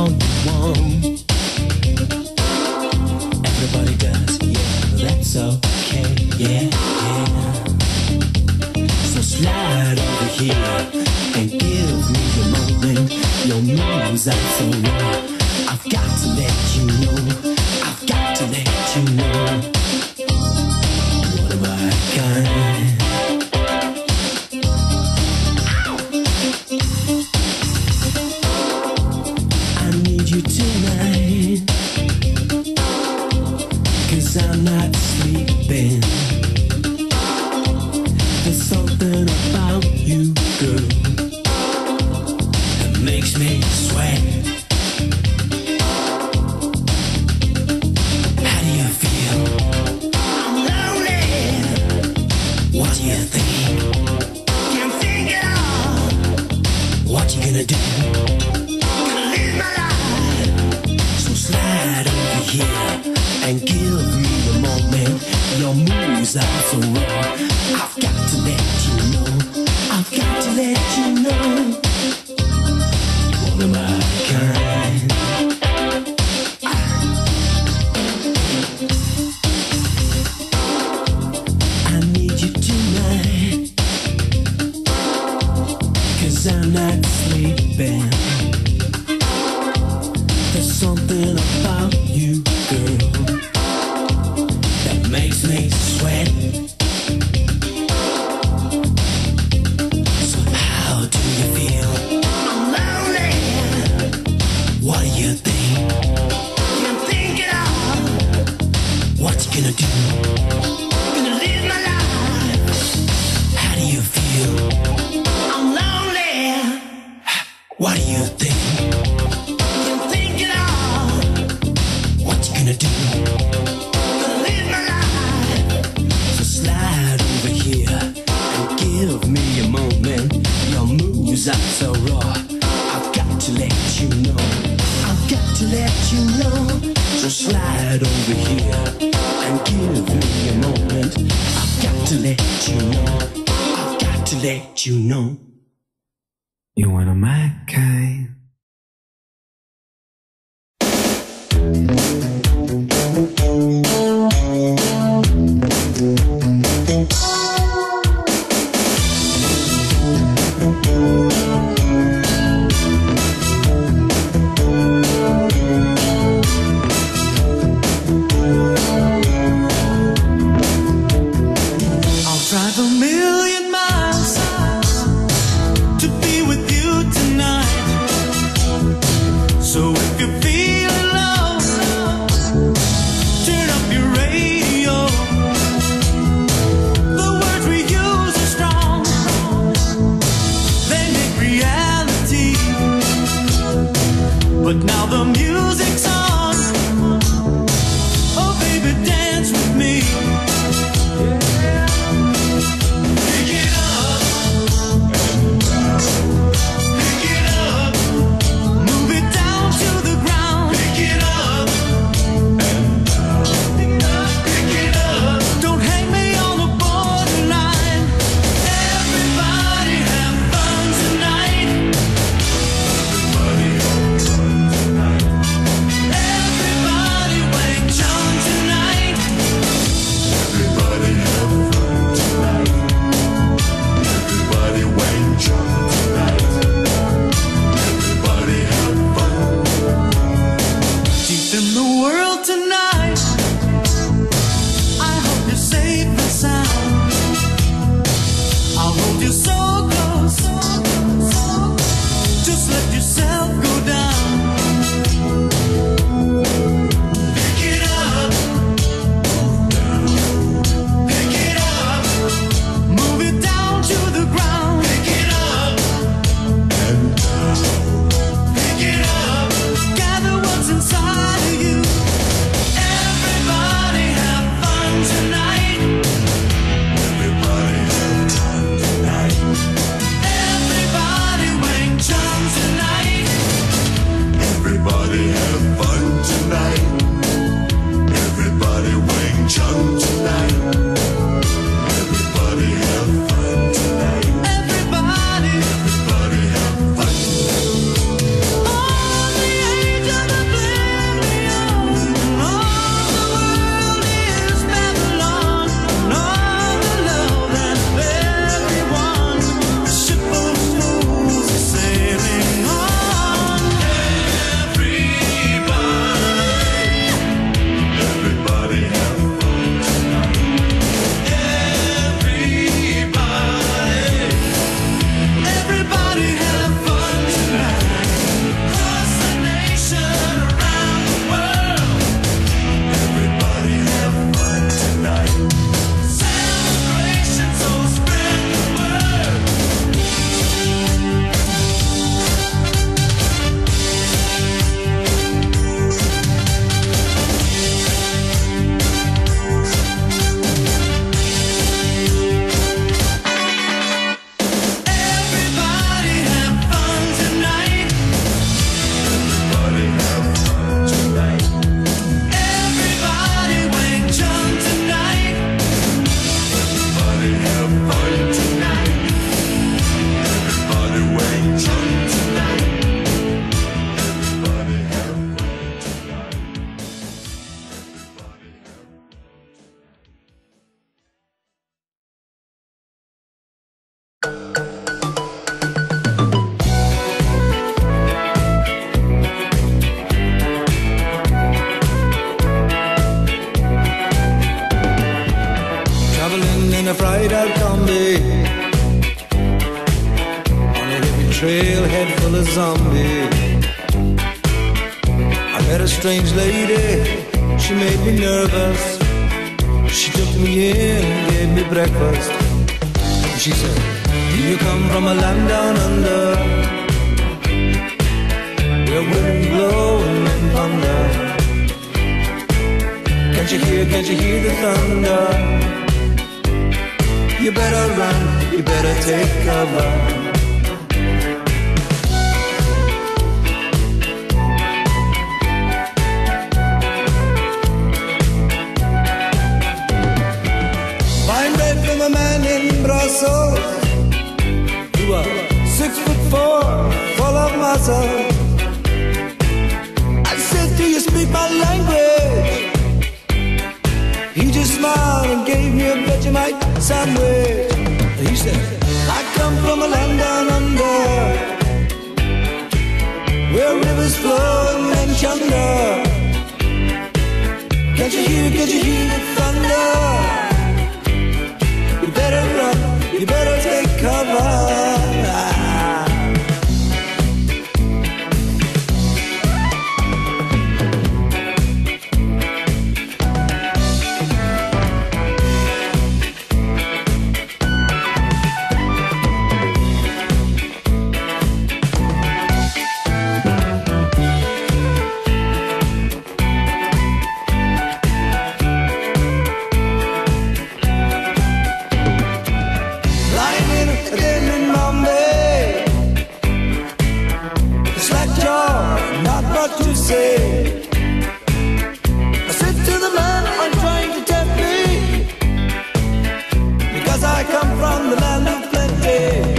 all you want. Everybody does, yeah, that's okay, yeah, yeah. So slide over here and give me a moment. Your moves are so raw. I've got to let you know. I've got to let you know. What am I kind? I need you tonight, 'cause I'm not sleeping. There's something about you, girl, that makes me sweat. How do you feel? I'm lonely. What do you think? Can't think at all. What you gonna do? Gonna live my life. So slide over here and give me the moment. Your moves are so raw. I've got to let you know. I've got to let you know. One of my kind. I need you tonight, 'cause I'm not sleeping. There's something about you, girl, that makes me sweat. So how do you feel? I'm lonely. What do you think? Can't think at all. What you gonna do? Gonna live my life. How do you feel? I'm lonely. What do you think? Can't think at all. What you gonna do? Gonna live my life. So slide over here and give me a moment. Your moves are so raw. I've got to let you know. I've got to let you know. So slide over here and give me a moment. I've got to let you know. I've got to let you know. You one of my kind. I'll drive a million miles to be with you tonight. So if you're feeling low, turn up your radio. The words we use are strong, they make reality. But now the music's on. Oh baby, dance with me. Pick it up, pick it up, move it down to the ground. Pick it up, pick it up. Don't hang me on the borderline. Everybody have fun tonight. Everybody have fun tonight. zombie. I met a strange lady, she made me nervous. She took me in and gave me breakfast. She said, do you come from a land down under, where wind blow and men thunder? Can't you hear the thunder? You better run, you better take cover. Fine bread from a man in Brussels, who was 6'4", full of muscle. I said, do you speak my language? He just smiled and gave me a Vegemite sandwich. He said, I come from a land down under, where rivers flow and men chunder. Can't you hear the thunder? You better run, you better take cover. To say, I said to the man, I'm trying to tempt me, because I come from the land of plenty.